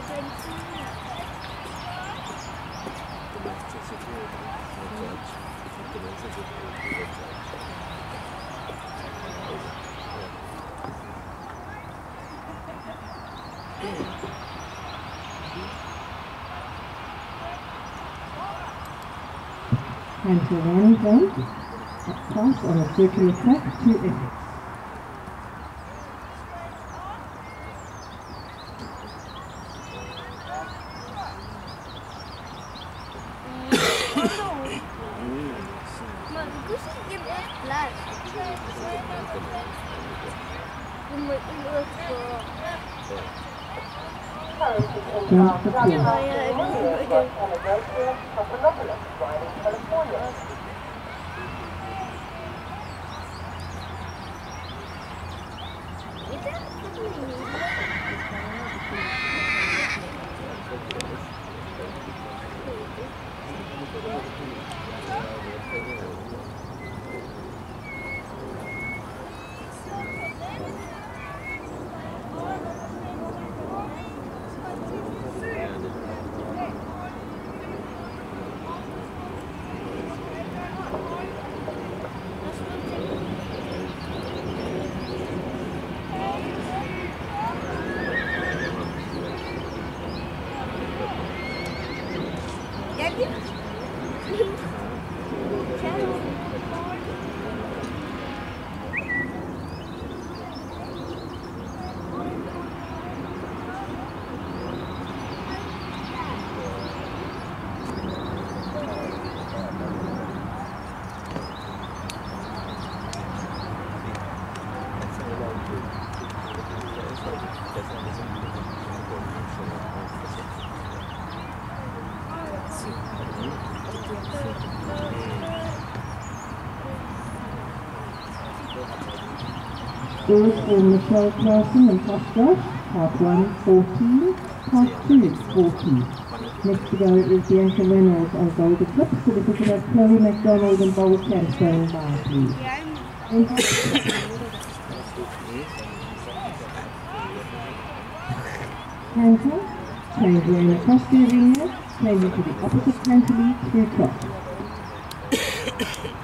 And to one point, pass on a circular track to exit. Jump the field. Scores for Michelle Clausen and Kostov, part 1, 14, part 2, 14. Next to go is Bianca Reynolds on Golden Clips, so if we could have Chloe McDonald and Bowl Cam standing by, please. Canter, change lane across the arena, changing to the opposite cantilever through top.